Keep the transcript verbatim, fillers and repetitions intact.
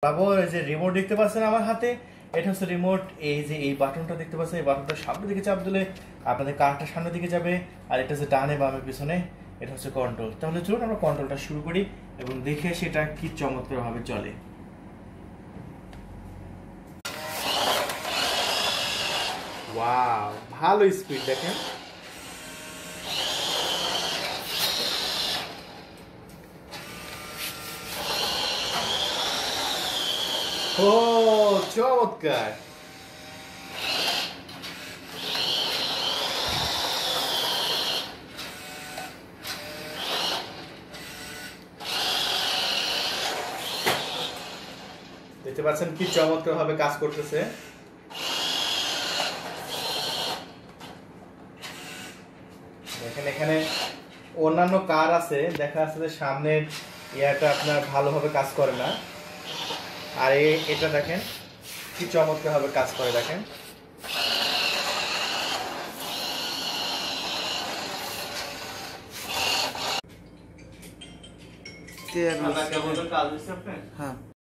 তারপর এই যে রিমোট দেখতে পাচ্ছেন আমার হাতে, এটা হচ্ছে রিমোট। এই যে এই বাটনটা দেখতে পাচ্ছেন, এই বাটনটা সামনের দিকে চাপ দিলে আপনাদের কারটা সামনের দিকে যাবে, আর এটা হচ্ছে ডানে বামে পিছনে, এটা হচ্ছে কন্ট্রোল। তাহলে চলুন আমরা কন্ট্রোলটা শুরু করি এবং দেখে সেটা কি চমৎকার ভাবে চলে। ওয়াও, ভালো স্পিড দেখেন। ও চমৎকার। দেখতে পাচ্ছেন কি চমৎকার ভাবে কাজ করতেছে। দেখেন এখানে অন্যান্য কার আছে, দেখা যাচ্ছে যে সামনের ইয়াটা আপনার ভালোভাবে কাজ করে না, আর এটা দেখেন কি চমৎকার ভাবে কাজ করে। দেখেন হ্যাঁ।